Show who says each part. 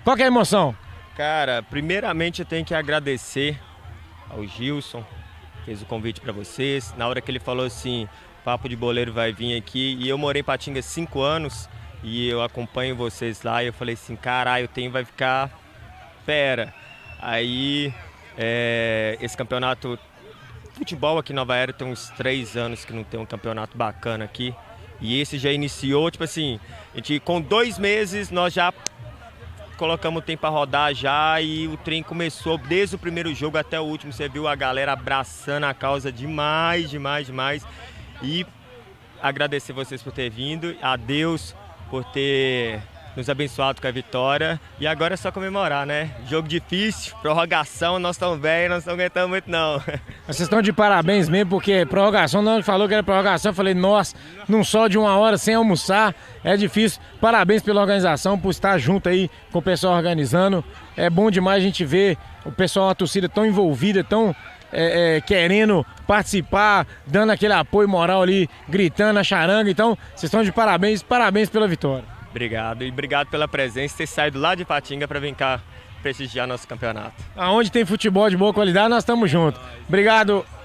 Speaker 1: Qual que é a emoção?
Speaker 2: Cara, primeiramente eu tenho que agradecer ao Gilson, que fez o convite para vocês. Na hora que ele falou assim, Papo de Boleiro vai vir aqui, e eu morei em Patinga 5 anos, e eu acompanho vocês lá, e eu falei assim, caralho, o trem vai ficar fera. Aí, esse campeonato, futebol aqui em Nova Era tem uns 3 anos que não tem um campeonato bacana aqui, e esse já iniciou, tipo assim, a gente, com 2 meses nós já colocamos o tempo para rodar já, e o trem começou desde o primeiro jogo até o último. Você viu a galera abraçando a causa demais, demais, demais. E agradecer vocês por ter vindo, a Deus por ter nos abençoado com a vitória. E agora é só comemorar, né? Jogo difícil, prorrogação, nós estamos velhos, nós não aguentamos muito não.
Speaker 1: Vocês estão de parabéns mesmo, porque prorrogação, não falou que era prorrogação, eu falei, nossa, num só de 1 hora sem almoçar, é difícil. Parabéns pela organização, por estar junto aí com o pessoal organizando. É bom demais a gente ver o pessoal, a torcida tão envolvida, tão querendo participar, dando aquele apoio moral ali, gritando a charanga. Então, vocês estão de parabéns, parabéns pela vitória.
Speaker 2: Obrigado, e obrigado pela presença, ter saído lá de Patinga para vir cá prestigiar nosso campeonato.
Speaker 1: Aonde tem futebol de boa qualidade, nós estamos juntos. Obrigado.